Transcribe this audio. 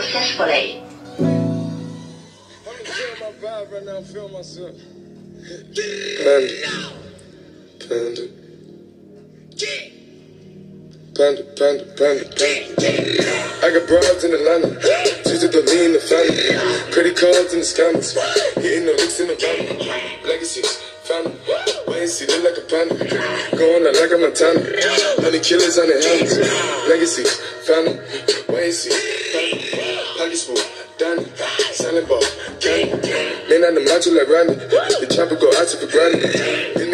successfully. Panda. I got broads in Atlanta. Just to me in the family. Credit cards in the scammers. Hitting the licks in the van. Legacies, family. Wait and see, look like a panda. Going out like a Montana. Honey killers on their hands. Legacies, family. Wait and see, family. Pockets full, Danny. Selling ball, candy. Man on the macho like Randy. The chopper go out to for granted.